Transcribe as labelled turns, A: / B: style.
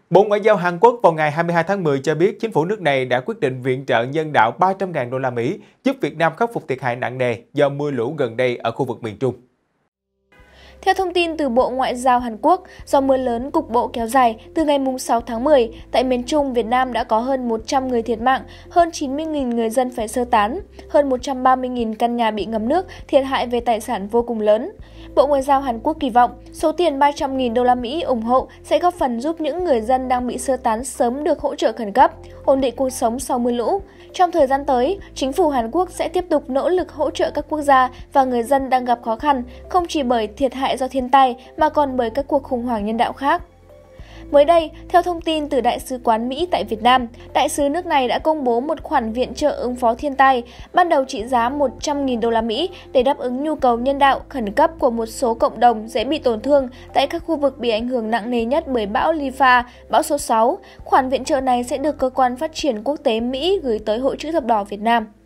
A: Bộ Ngoại giao Hàn Quốc vào ngày 22 tháng 10 cho biết chính phủ nước này đã quyết định viện trợ nhân đạo 300.000 đô la Mỹ giúp Việt Nam khắc phục thiệt hại nặng nề do mưa lũ gần đây ở khu vực miền Trung.
B: Theo thông tin từ Bộ Ngoại giao Hàn Quốc, do mưa lớn cục bộ kéo dài từ ngày 6 tháng 10, tại miền Trung, Việt Nam đã có hơn 100 người thiệt mạng, hơn 90.000 người dân phải sơ tán, hơn 130.000 căn nhà bị ngập nước, thiệt hại về tài sản vô cùng lớn. Bộ Ngoại giao Hàn Quốc kỳ vọng số tiền 300.000 đô la Mỹ ủng hộ sẽ góp phần giúp những người dân đang bị sơ tán sớm được hỗ trợ khẩn cấp, ổn định cuộc sống sau mưa lũ. Trong thời gian tới, chính phủ Hàn Quốc sẽ tiếp tục nỗ lực hỗ trợ các quốc gia và người dân đang gặp khó khăn, không chỉ bởi thiệt hại do thiên tai mà còn bởi các cuộc khủng hoảng nhân đạo khác. Mới đây, theo thông tin từ Đại sứ quán Mỹ tại Việt Nam, đại sứ nước này đã công bố một khoản viện trợ ứng phó thiên tai, ban đầu trị giá 100.000 đô la Mỹ để đáp ứng nhu cầu nhân đạo khẩn cấp của một số cộng đồng dễ bị tổn thương tại các khu vực bị ảnh hưởng nặng nề nhất bởi bão Lipha, bão số 6. Khoản viện trợ này sẽ được Cơ quan Phát triển Quốc tế Mỹ gửi tới Hội Chữ thập đỏ Việt Nam.